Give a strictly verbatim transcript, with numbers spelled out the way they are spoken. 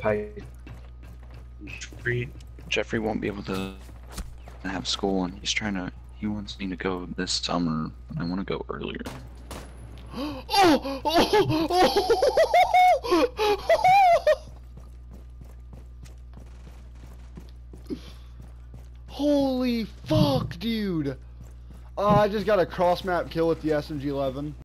Pike Street. Jeffrey won't be able to have school, and he's trying to. He wants me to go this summer. I want to go earlier. Oh! Oh! Oh! Holy fuck, dude! Uh, I just got a cross map kill with the S M G eleven.